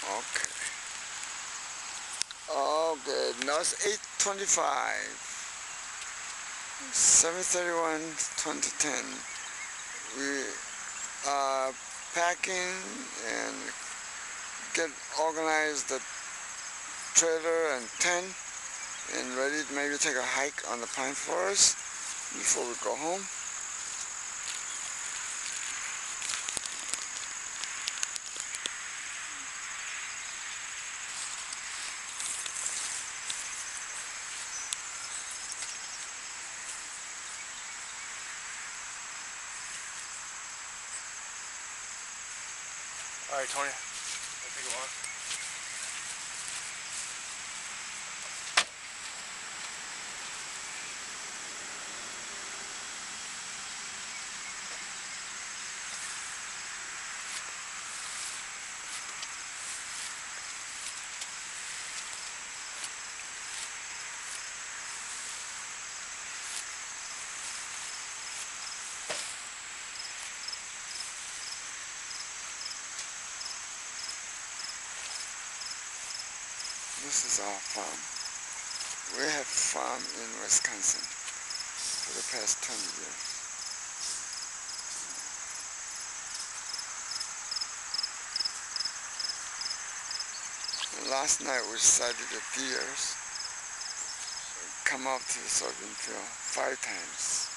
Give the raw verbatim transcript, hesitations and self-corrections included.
Okay. Okay, now it's eight twenty-five. seven thirty-one twenty ten. We are packing and get organized the trailer and tent and ready to maybe take a hike on the pine forest before we go home. All right, Tony. I'll take a walk. This is our farm. We have farm in Wisconsin for the past twenty years. Last night we sighted the deers come up to the soybean field five times.